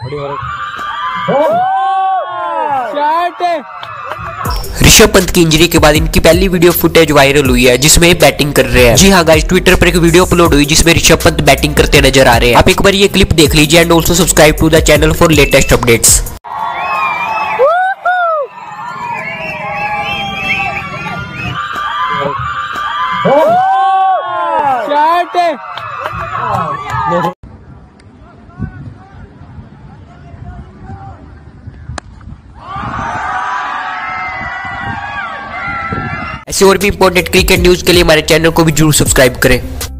ऋषभ पंत की इंजरी के बाद इनकी पहली वीडियो फुटेज वायरल हुई है जिसमें बैटिंग कर रहे हैं। जी हाँ गाइस, ट्विटर पर एक वीडियो अपलोड हुई जिसमें ऋषभ पंत बैटिंग करते नजर आ रहे हैं। आप एक बार ये क्लिप देख लीजिए and also subscribe to the channel for latest updates. ऐसे और भी इंपॉर्टेंट क्रिकेट न्यूज के लिए हमारे चैनल को भी जरूर सब्सक्राइब करें।